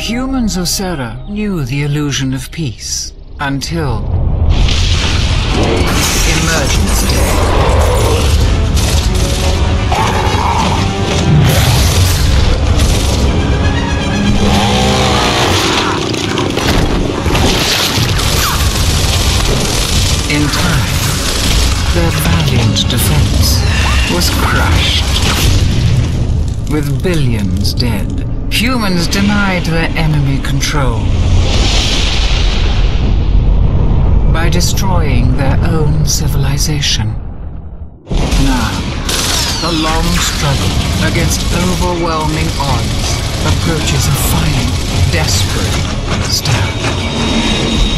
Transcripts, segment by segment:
Humans of Serra knew the illusion of peace until Emergence Day. In time, their valiant defense was crushed. With billions dead, humans denied their enemy control by destroying their own civilization. Now, the long struggle against overwhelming odds approaches a final, desperate stand.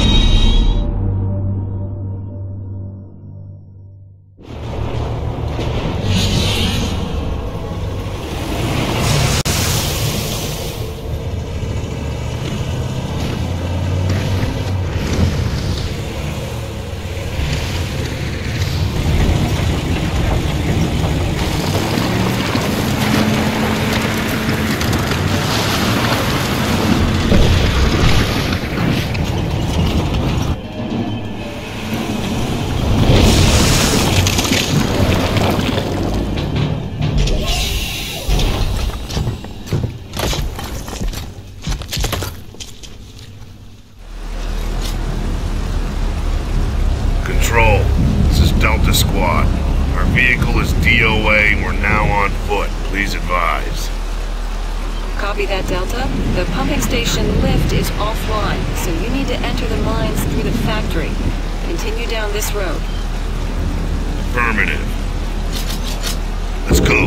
Copy that, Delta. The pumping station lift is offline, so you need to enter the mines through the factory. Continue down this road. Affirmative. Let's go.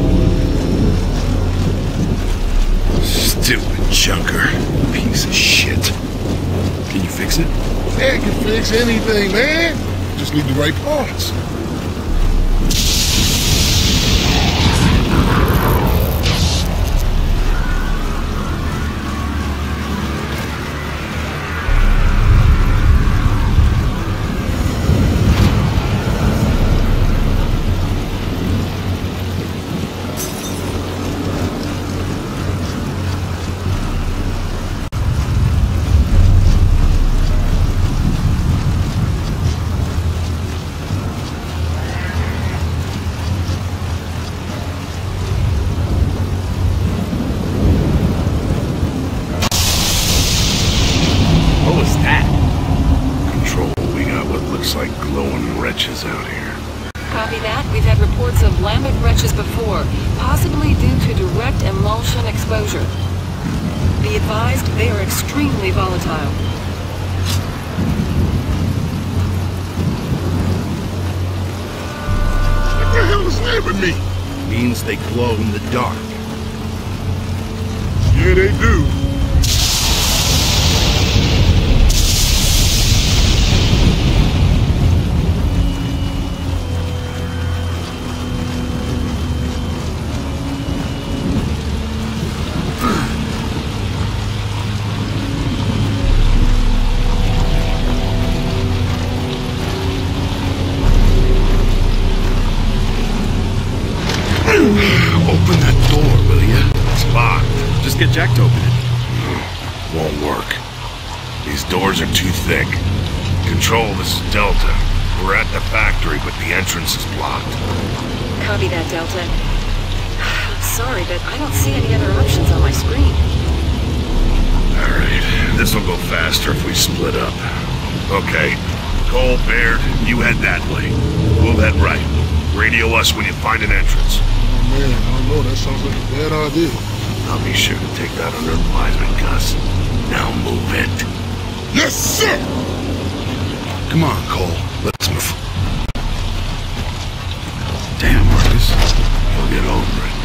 Stupid junker. Piece of shit. Can you fix it? Man can fix anything, man. Just need the right parts. Be advised, they are extremely volatile. What the hell is that with me? Means they glow in the dark. Yeah, they do. Open that door, will ya? It's locked. Just get Jack to open it. Won't work. These doors are too thick. Control, this is Delta. We're at the factory, but the entrance is blocked. Copy that, Delta. I'm sorry, but I don't see any other options on my screen. Alright, this'll go faster if we split up. Okay, Cole, Baird, you head that way. We'll head right. Radio us when you find an entrance. Oh man, I don't know, that sounds like a bad idea. I'll be sure to take that under advisement, Gus. Now move it. Yes, sir! Come on, Cole. Let's move. Damn, Markus. You'll get over it.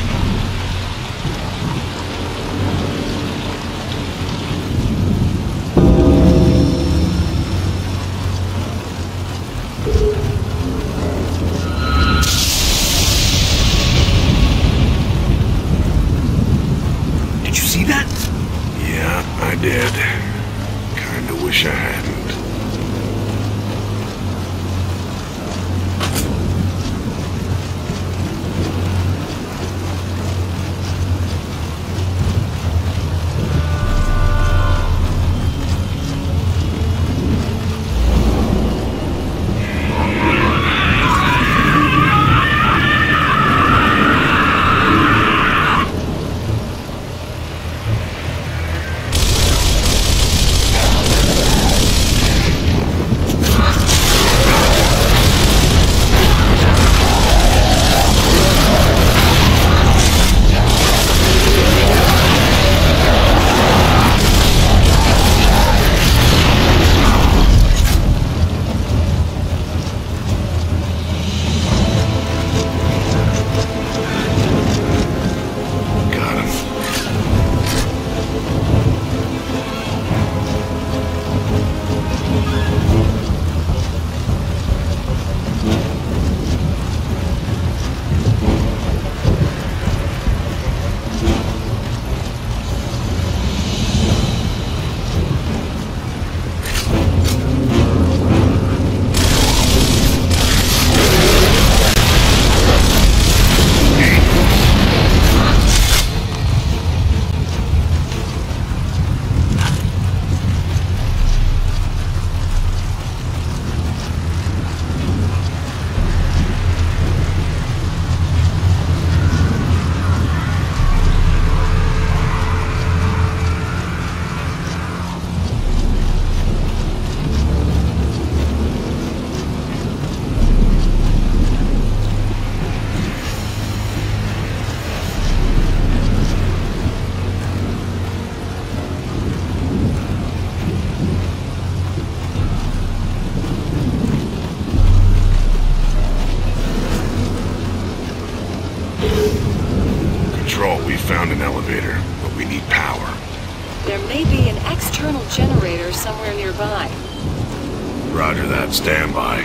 Did you see that? Yeah, I did. Kinda wish I hadn't. generator somewhere nearby. Roger that. Stand by.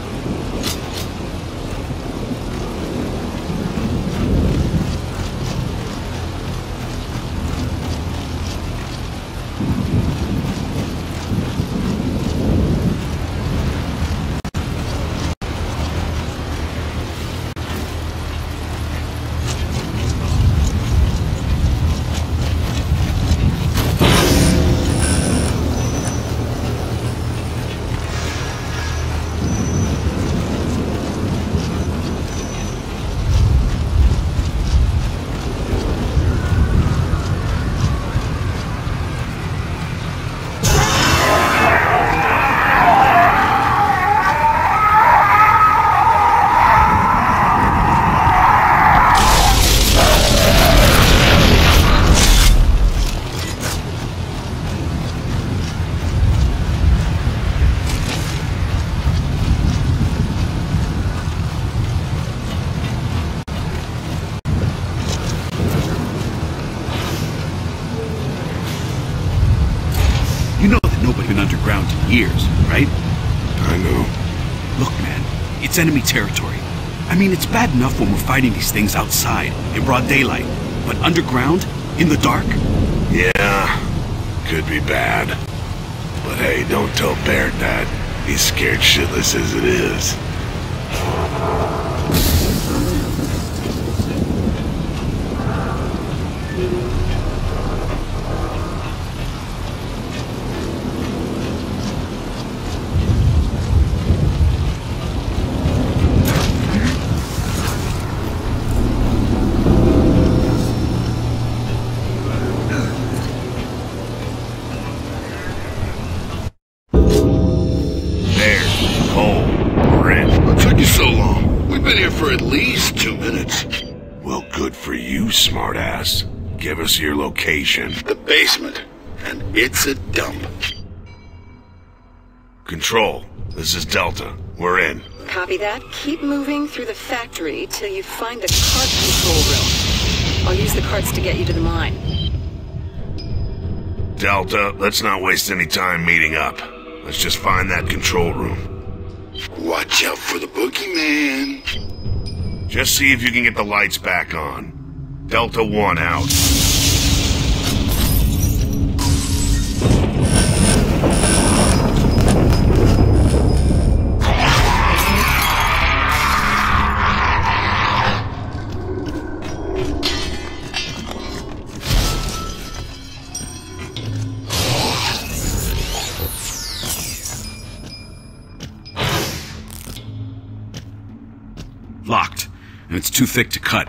Underground in years, right? I know. Look, man, it's enemy territory. I mean, it's bad enough when we're fighting these things outside, in broad daylight. But underground? In the dark? Yeah, could be bad. But hey, don't tell Baird that. He's scared shitless as it is. For at least 2 minutes. Well, good for you, smartass. Give us your location. The basement. And it's a dump. Control, this is Delta. We're in. Copy that. Keep moving through the factory till you find the cart control room. I'll use the carts to get you to the mine. Delta, let's not waste any time meeting up. Let's just find that control room. Watch out for the boogeyman. Just see if you can get the lights back on. Delta 1 out. Locked. And it's too thick to cut.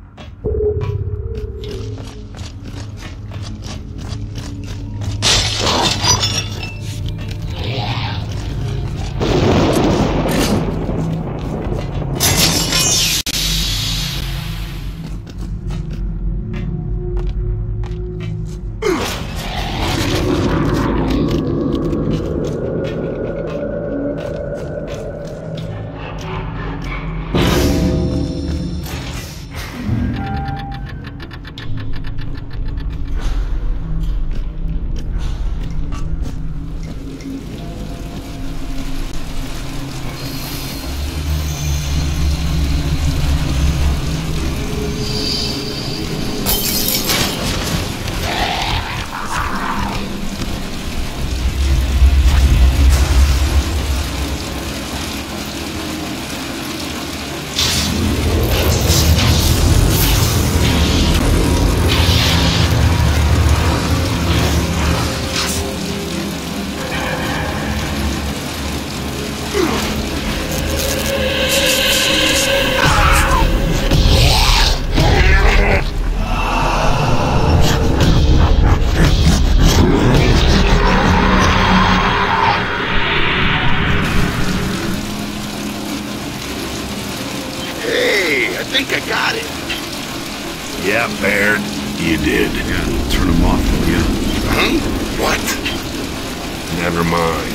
Yeah, Baird, you did. Yeah, turn them off, yeah. Huh? What? Never mind.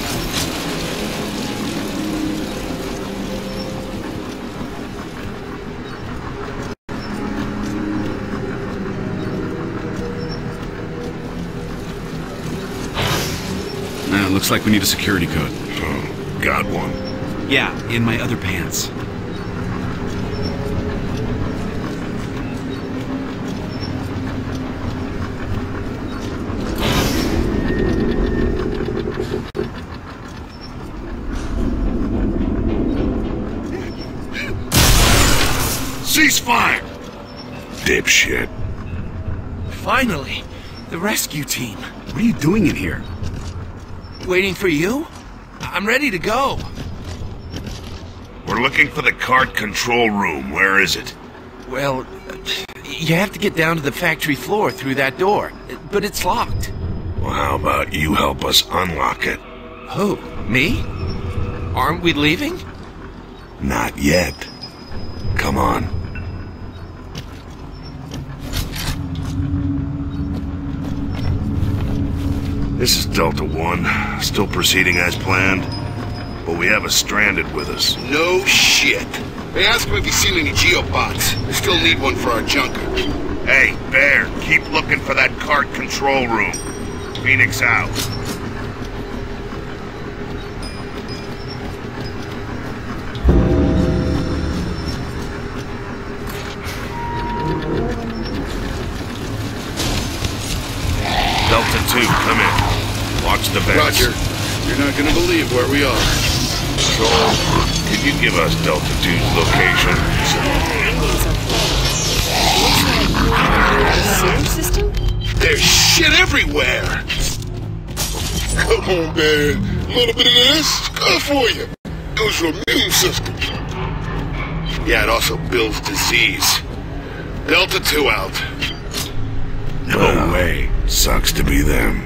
Looks like we need a security code. Oh, got one. Yeah, in my other pants. Ceasefire! Dipshit. Finally, the rescue team. What are you doing in here? Waiting for you? I'm ready to go. We're looking for the cart control room. Where is it? Well, you have to get down to the factory floor through that door, but it's locked. Well, how about you help us unlock it? Who? Me? Aren't we leaving? Not yet. Come on. This is Delta One, still proceeding as planned, but we have a stranded with us. No shit. They asked him if he's seen any geobots. We still need one for our junker. Hey, Bear, keep looking for that cart control room. Fenix out. Delta 2, come in. Watch the vents. Roger. You're not gonna believe where we are. Control, could you give us Delta 2's location? Sewer system? There's shit everywhere! Come on, man. A little bit of this is good for you. Goes your immune system. Yeah, it also builds disease. Delta 2 out. No way. Sucks to be them.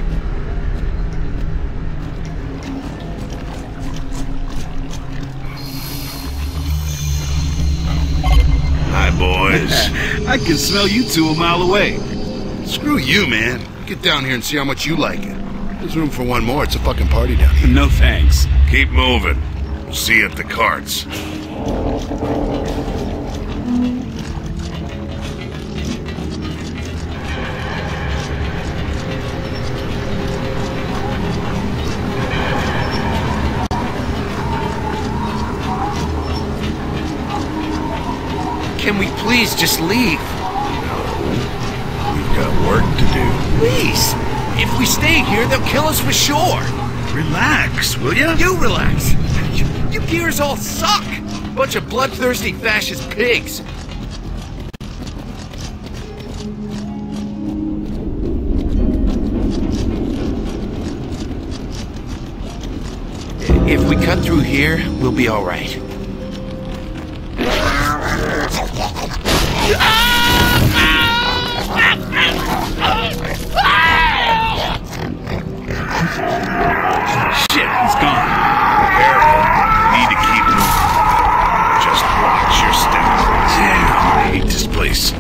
Hi, boys. I can smell you two a mile away. Screw you, man. Get down here and see how much you like it. There's room for one more. It's a fucking party down here. No thanks. Keep moving. We'll see you at the carts. Can we please just leave? We've got work to do. Please! If we stay here, they'll kill us for sure! Relax, will ya? You relax! You gears all suck! Bunch of bloodthirsty fascist pigs! If we cut through here, we'll be alright. Shit, he's gone. Careful. Need to keep moving. Just watch your step. Damn, I hate this place.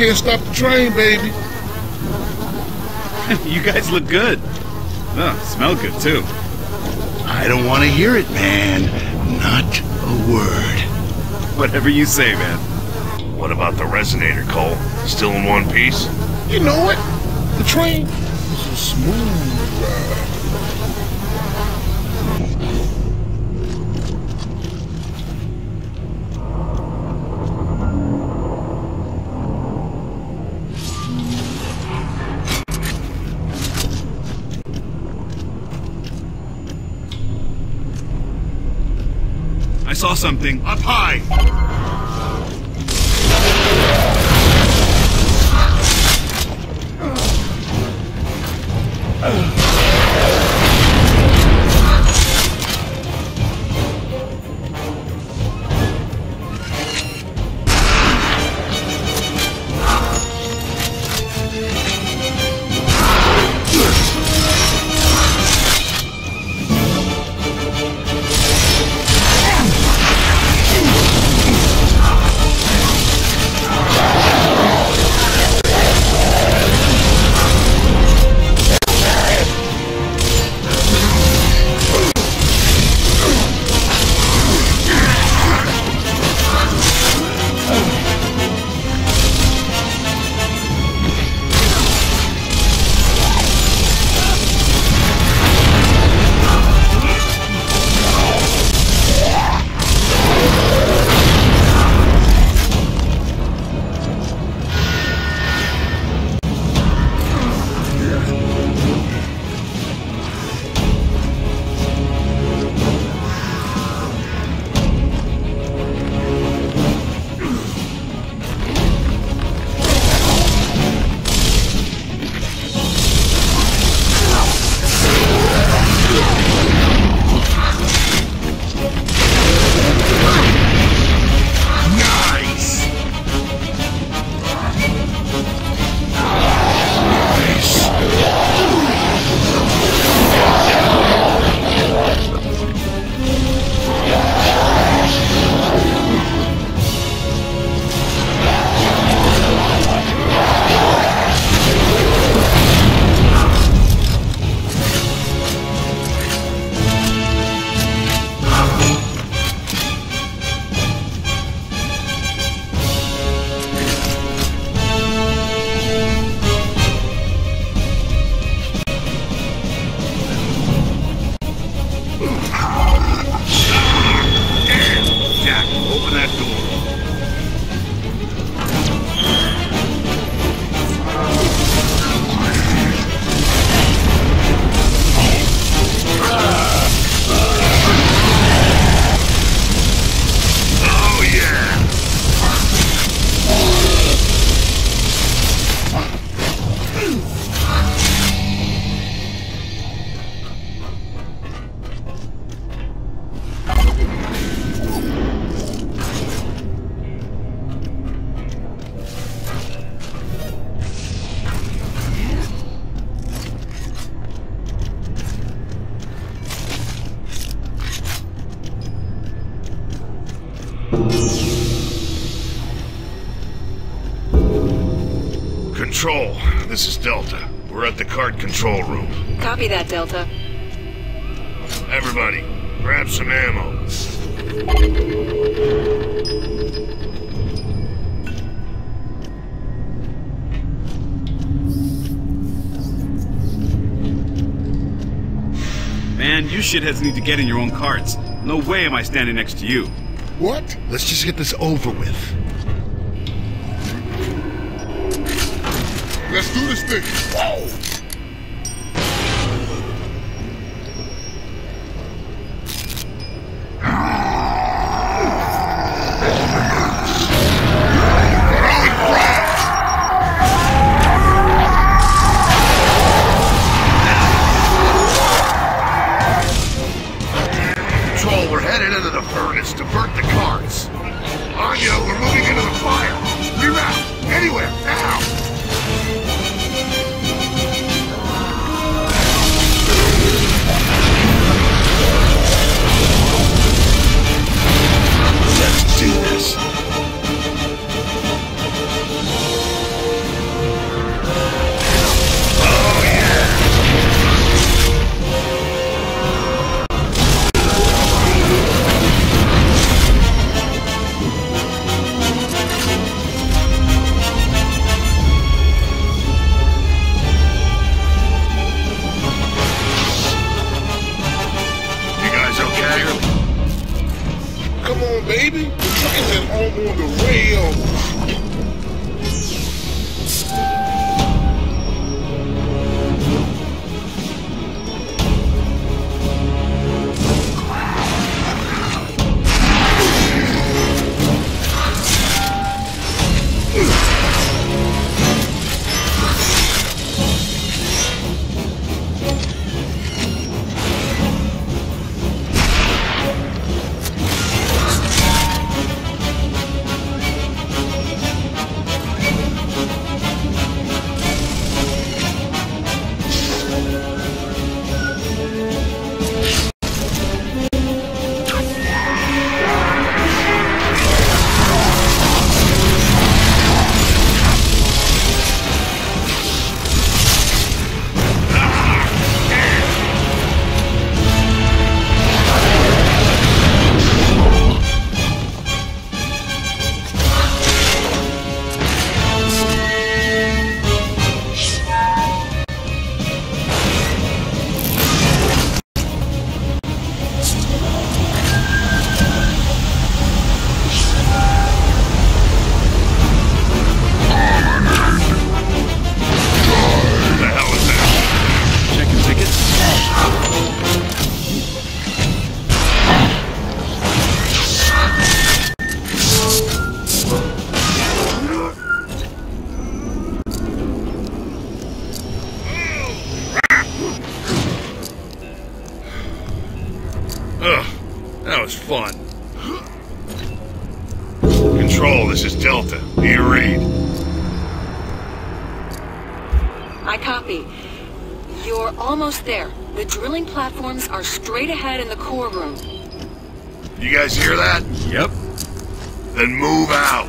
can't stop the train, baby. You guys look good. Oh, smell good, too. I don't want to hear it, man. Not a word. Whatever you say, man. What about the resonator, Cole? Still in one piece? You know what? The train was a smooth ride. I saw something. Up high! Control, this is Delta. We're at the cart control room. Copy that, Delta. Everybody, grab some ammo. Man, you shitheads need to get in your own carts. No way am I standing next to you. What? Let's just get this over with. Let's do this thing. Whoa! Control, we're headed into the furnace. Divert the carts. Anya, we're moving into the fire. Reroute. Anywhere. Now. baby. The train's at home on the rail. That was fun. Control, this is Delta. Do you read? I copy. You're almost there. The drilling platforms are straight ahead in the core room. You guys hear that? Yep. Then move out.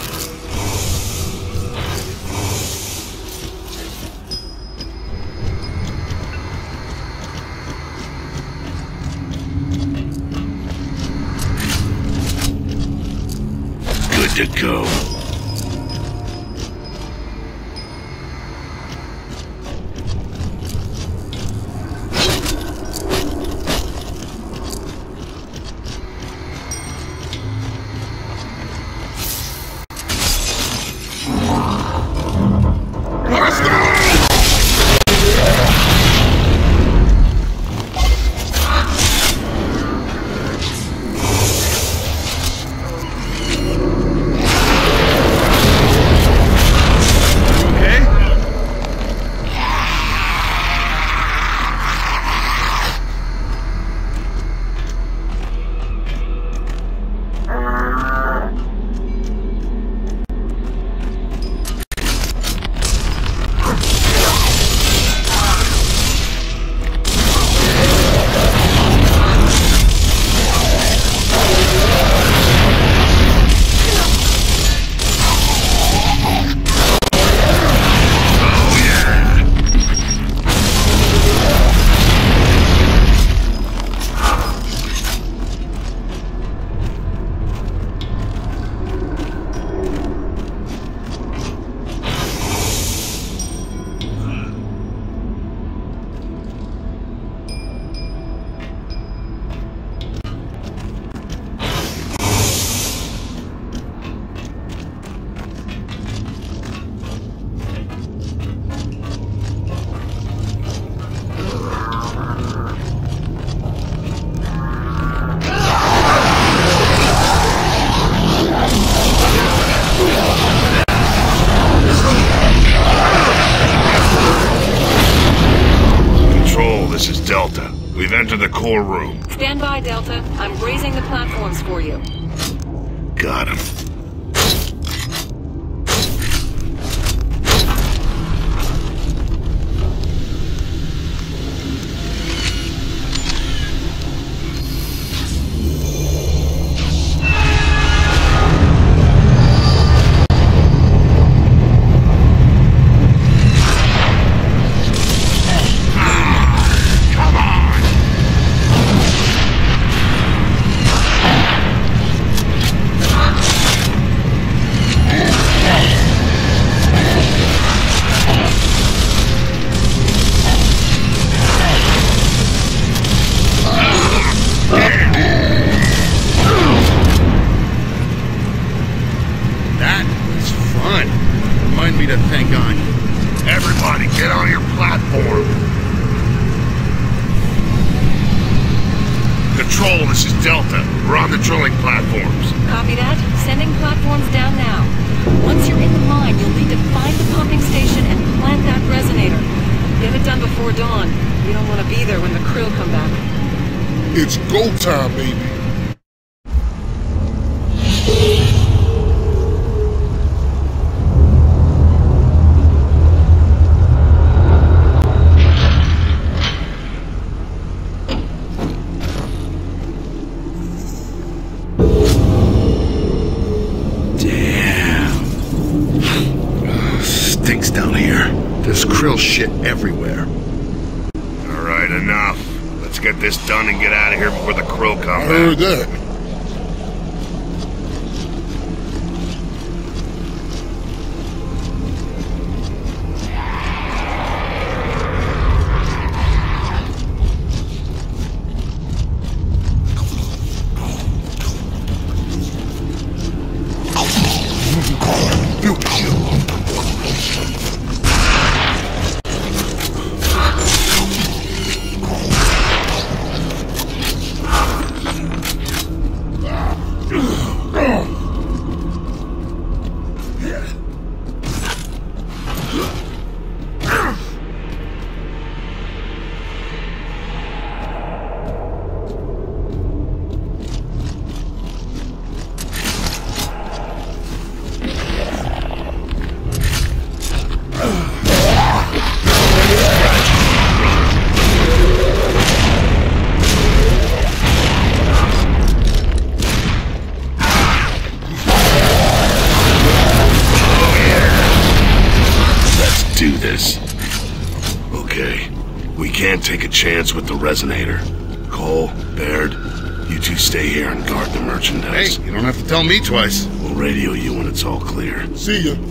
Good to go. This is Delta. We've entered the core room. Stand by, Delta. I'm raising the platforms for you. Got him. platform. Control, this is Delta. We're on the drilling platforms. Copy that. Sending platforms down now. Once you're in the mine, you'll need to find the pumping station and plant that resonator. Get it done before dawn. You don't want to be there when the krill come back. It's go time, baby. Stinks down here. There's krill shit everywhere. Alright, enough. Let's get this done and get out of here before the krill come I back. heard that. Take a chance with the resonator. Cole, Baird, you two stay here and guard the merchandise. Hey, you don't have to tell me twice. We'll radio you when it's all clear. See ya.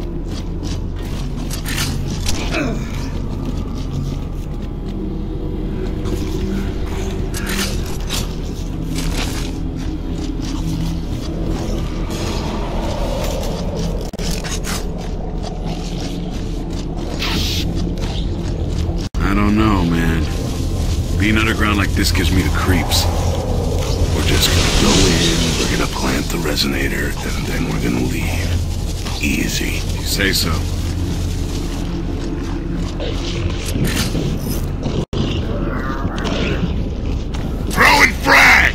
Being underground like this gives me the creeps. We're just gonna go in, we're gonna plant the resonator, and then we're gonna leave. Easy. You say so. Throwing frag!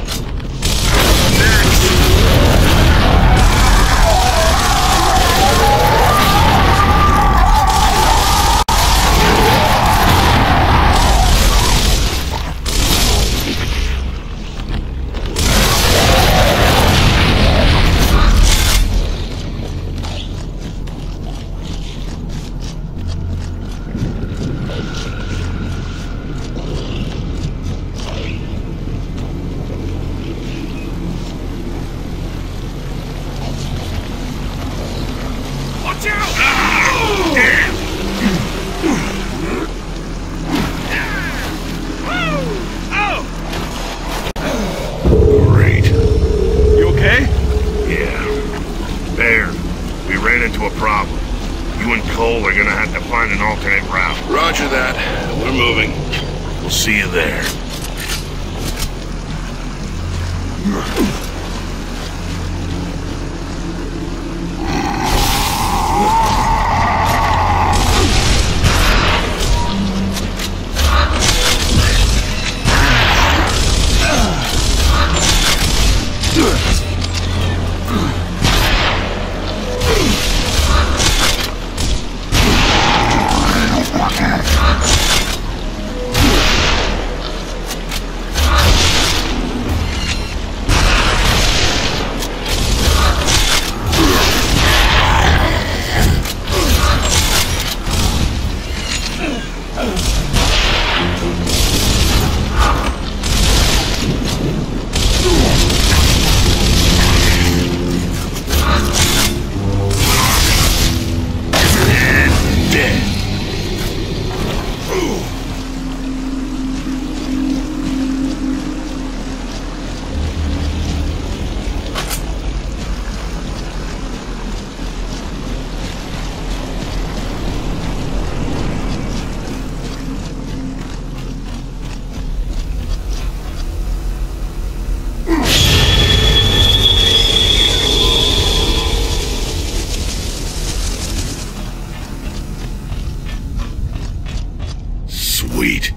See you there. Sweet.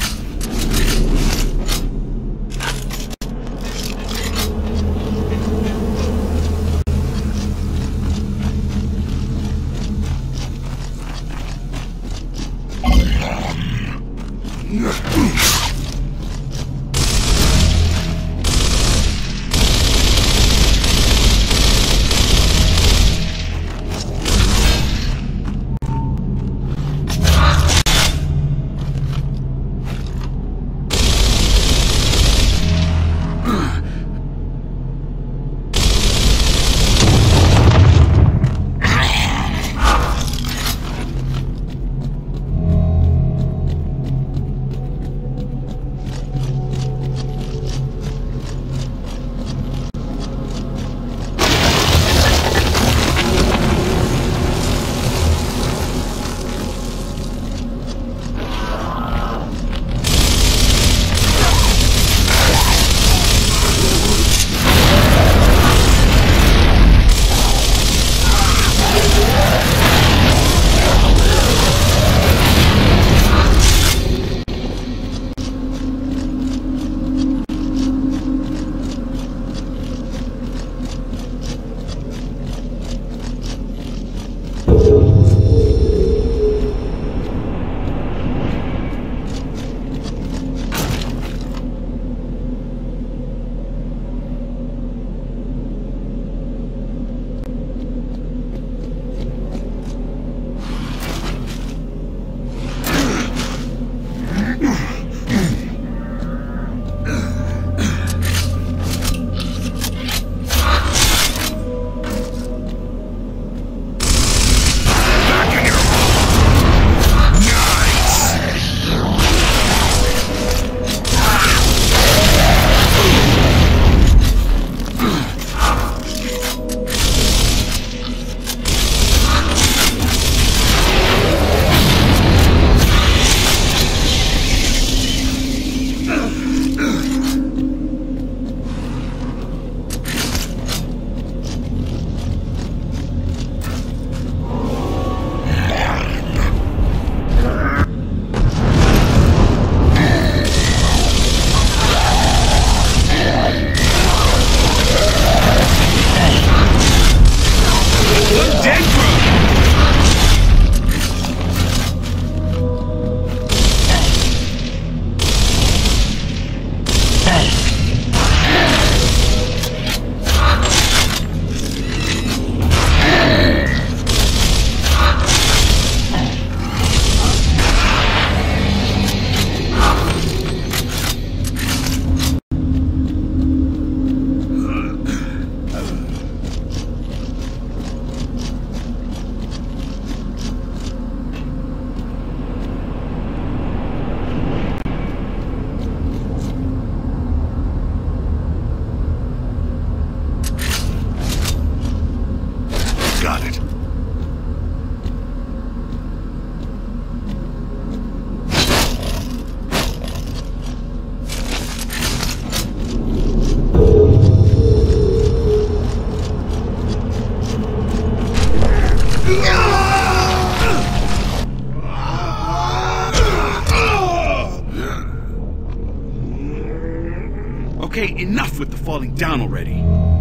Okay, enough with the falling down already.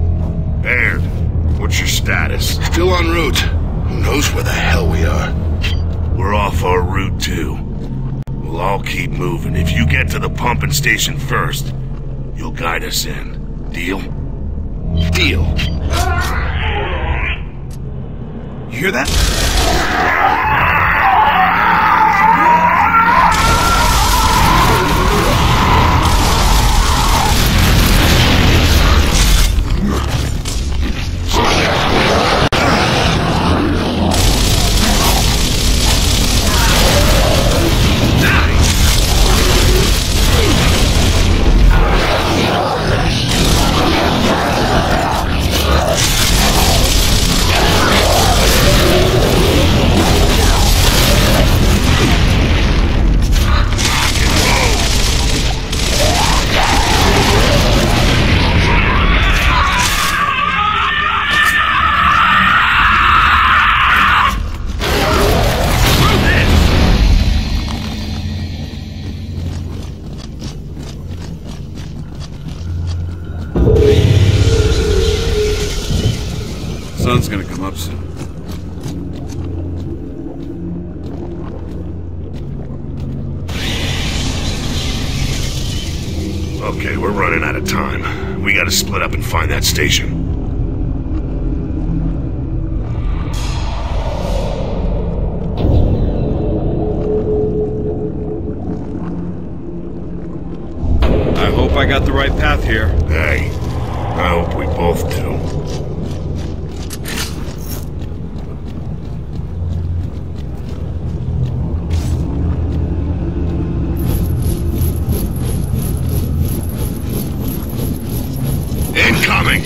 Baird, what's your status? Still en route. Who knows where the hell we are? We're off our route too. We'll all keep moving. If you get to the pumping station first, you'll guide us in. Deal? Deal. You hear that? Okay, we're running out of time. We gotta split up and find that station. I hope I got the right path here. Hey, I hope we both do. Incoming!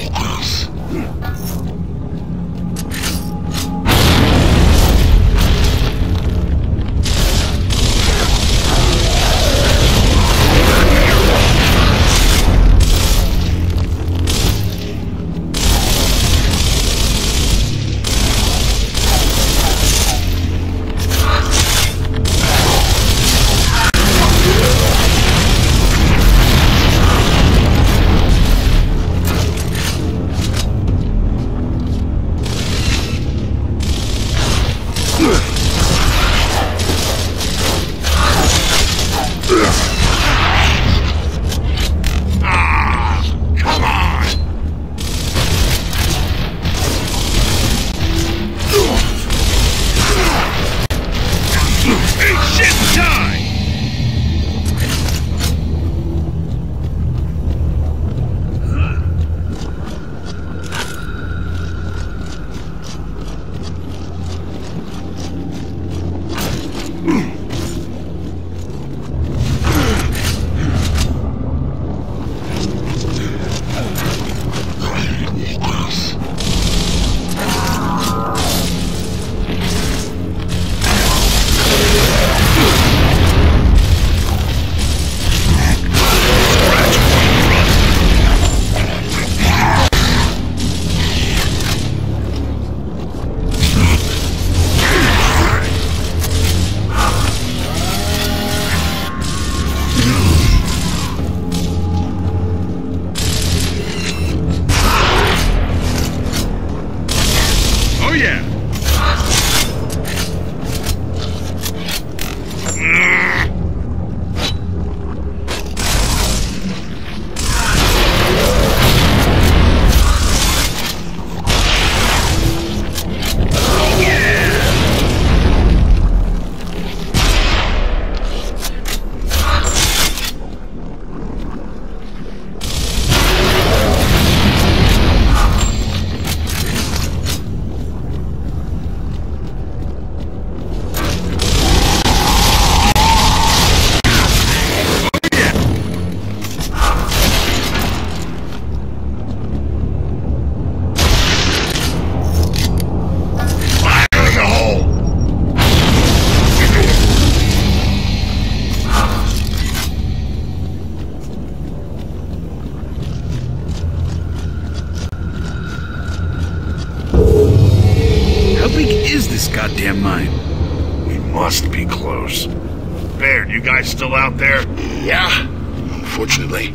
Goddamn mine. We must be close. Baird, you guys still out there? Yeah, unfortunately.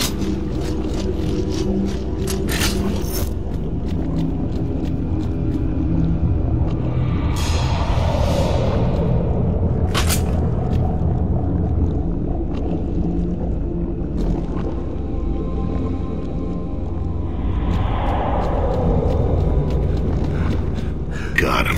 Got him.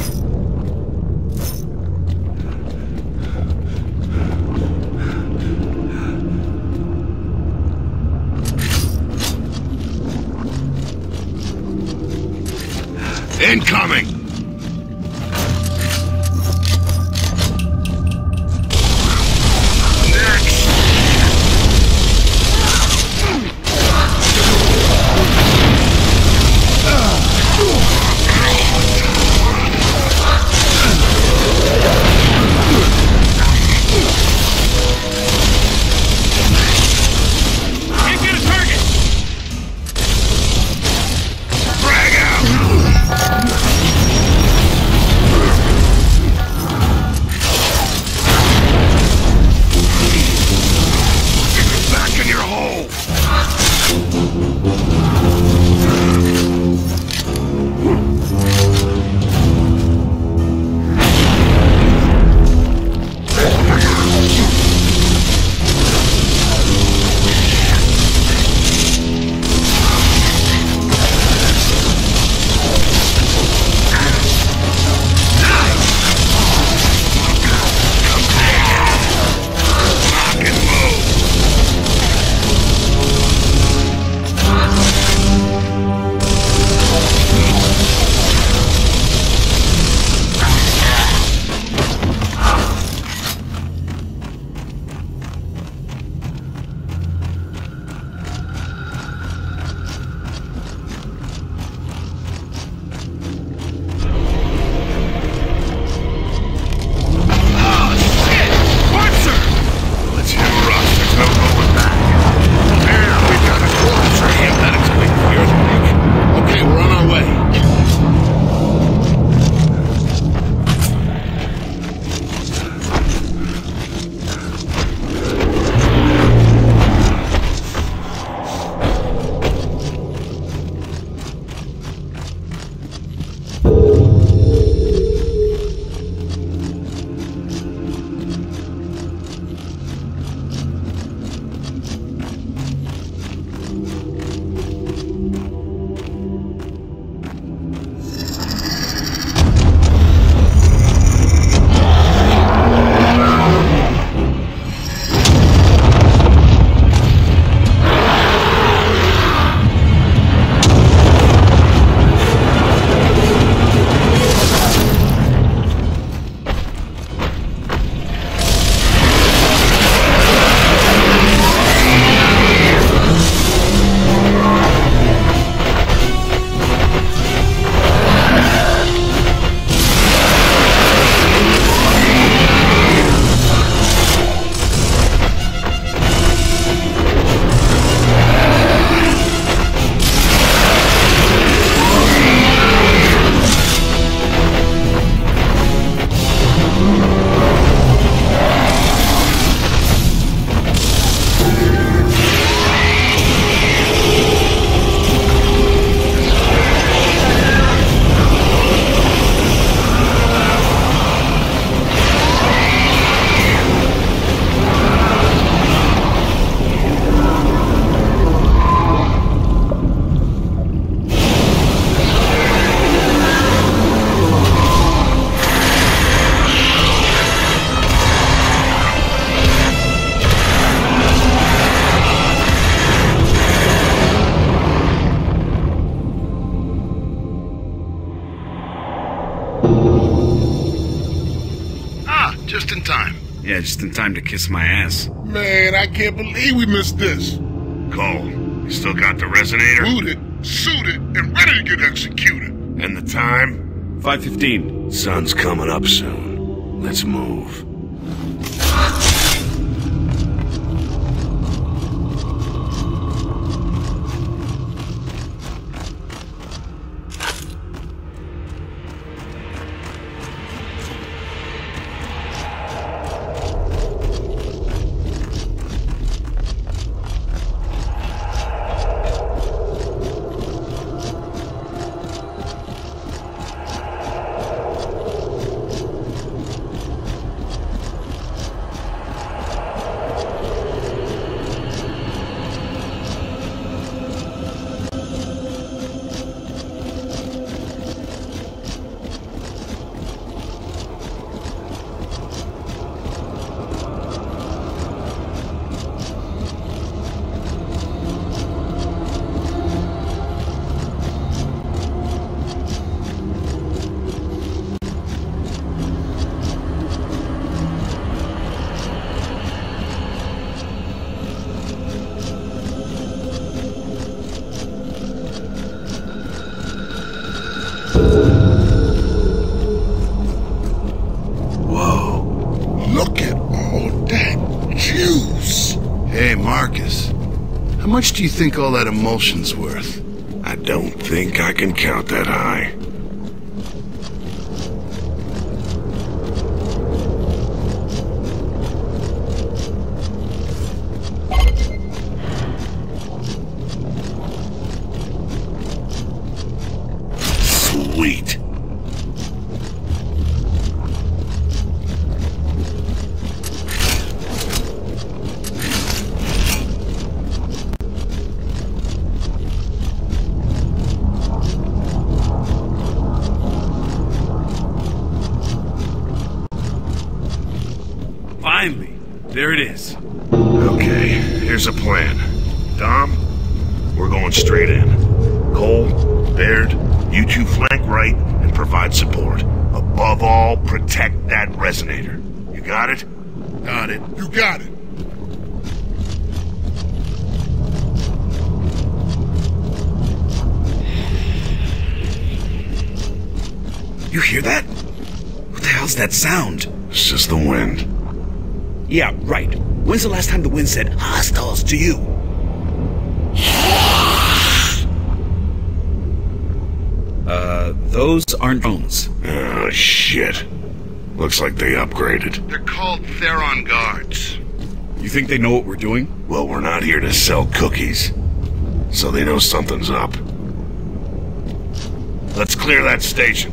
Incoming! Drag out! Yeah, just in time to kiss my ass. Man, I can't believe we missed this. Cole, you still got the resonator? Booted, suited, and ready to get executed. And the time? 5:15. Sun's coming up soon. Let's move. Markus, how much do you think all that emulsion's worth? I don't think I can count that high. Sweet. Finally, there it is. Okay, here's a plan. Dom, we're going straight in. Cole, Baird, you two flank right and provide support. Above all, protect that resonator. You got it? Got it. You got it. You hear that? What the hell's that sound? It's just the wind. Yeah, right. When's the last time the wind said hostiles to you? Those aren't drones. Oh, shit. Looks like they upgraded. They're called Theron guards. You think they know what we're doing? Well, we're not here to sell cookies. So they know something's up. Let's clear that station.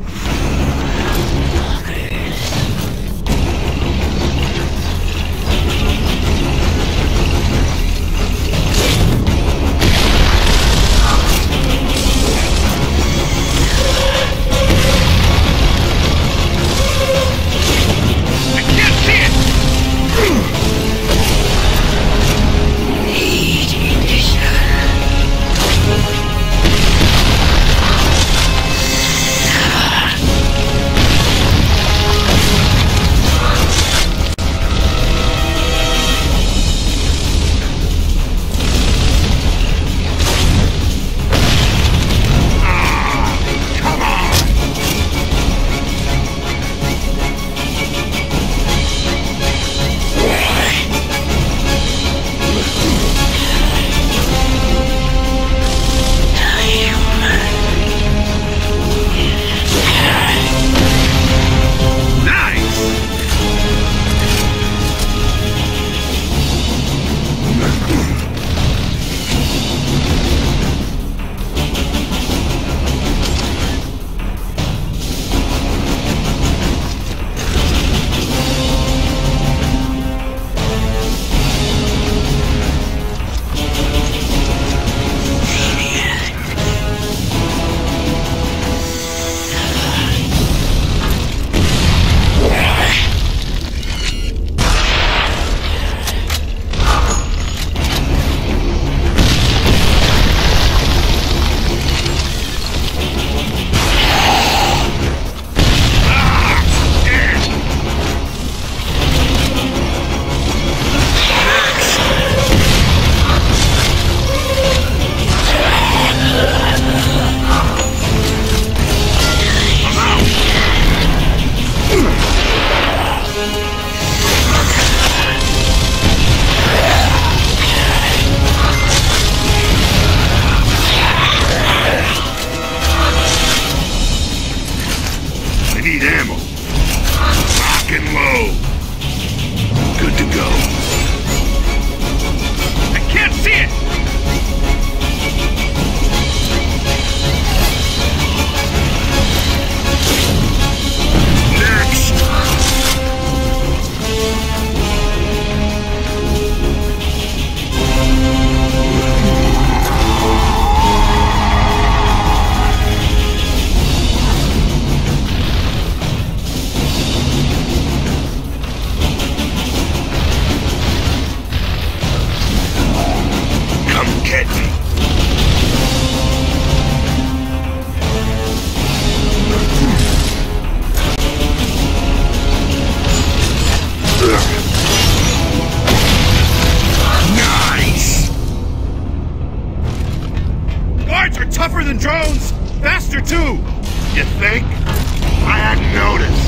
tougher than drones! Faster, too! You think? I hadn't noticed.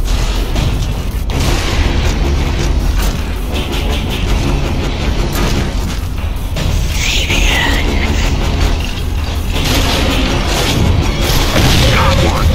Got one.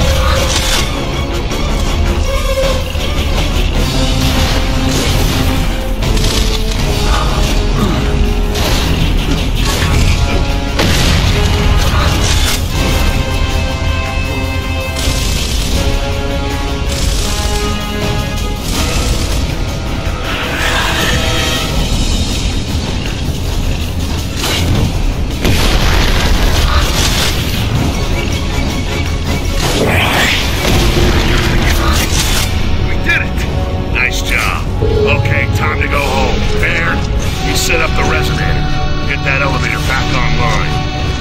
Set up the resonator. Get that elevator back online.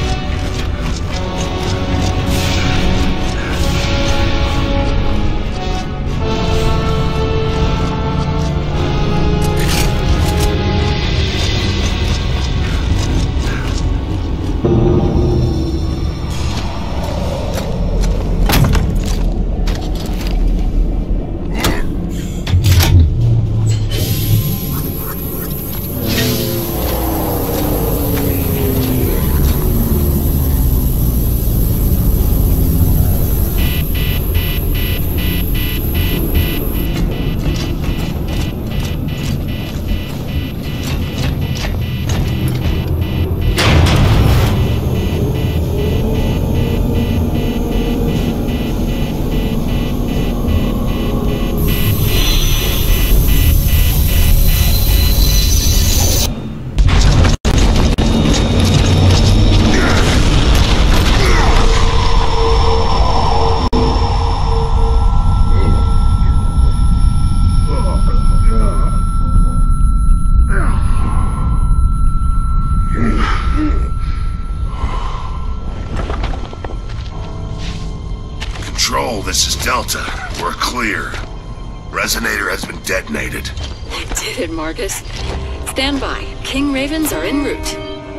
This is Delta. We're clear. Resonator has been detonated. You did it, Markus. Stand by. King Ravens are en route.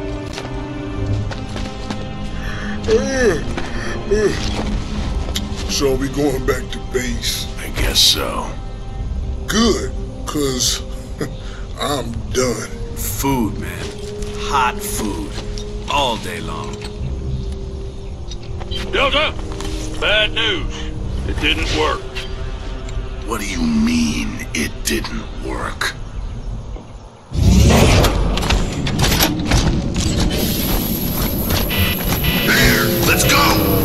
So we going back to base? I guess so. Good, cause I'm done. Food, man. Hot food. All day long. Delta! Bad news. It didn't work. What do you mean, it didn't work? There! Let's go!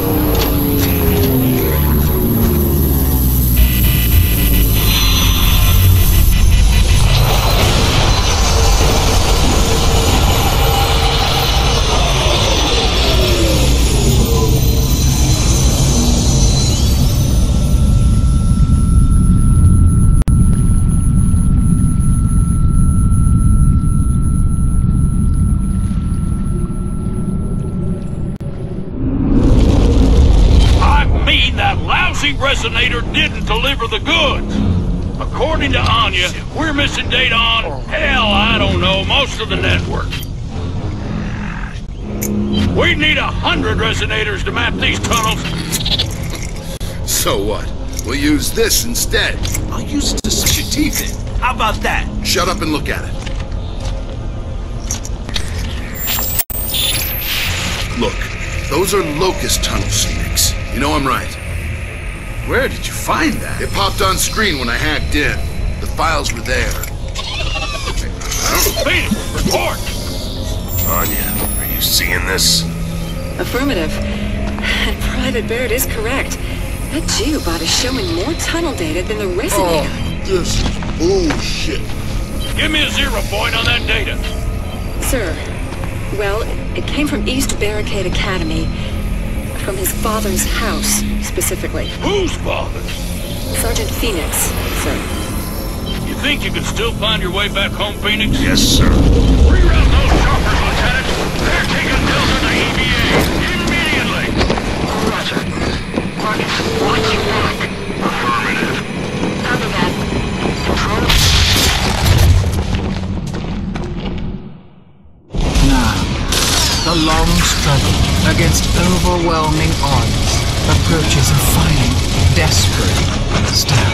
Resonator didn't deliver the goods. According to Anya, we're missing data on, hell, I don't know, most of the network. We need 100 resonators to map these tunnels. So what? We'll use this instead. I'll use it to suck your teeth in. How about that? Shut up and look at it. Look, those are locust tunnels, Fenix. You know I'm right. Where did you find that? It popped on screen when I hacked in. The files were there. Fenix, report! Anya, are you seeing this? Affirmative. And Private Baird is correct. That geobot is showing more tunnel data than the resonator. Oh, this is bullshit. Give me a 0 point on that data. Sir, well, it came from East Barricade Academy. From his father's house, specifically. Whose father? Sergeant Fenix, sir. You think you can still find your way back home, Fenix? Yes, sir. Reroute those choppers, Lieutenant. They're taking Delta to EVA. Immediately! Roger. Markus, watch your back. Affirmative. Copy that. Control. Now, the long struggle against overwhelming odds approaches a final, desperate stand.